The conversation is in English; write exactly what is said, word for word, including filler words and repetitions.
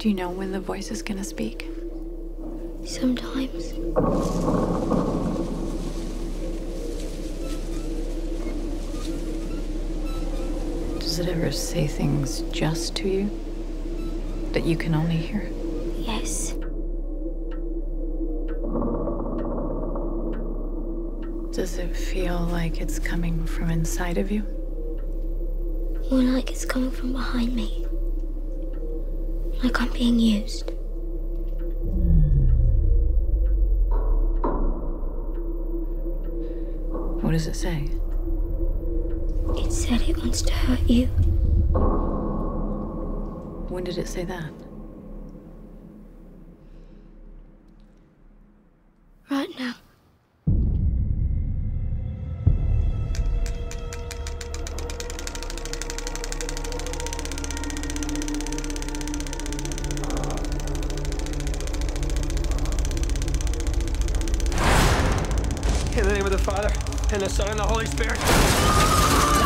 Do you know when the voice is gonna speak? Sometimes. Does it ever say things just to you that you can only hear? Yes. Does it feel like it's coming from inside of you? More like it's coming from behind me. Like I'm being used. What does it say? It said it wants to hurt you. When did it say that? Right now. In the name of the Father, and the Son, and the Holy Spirit.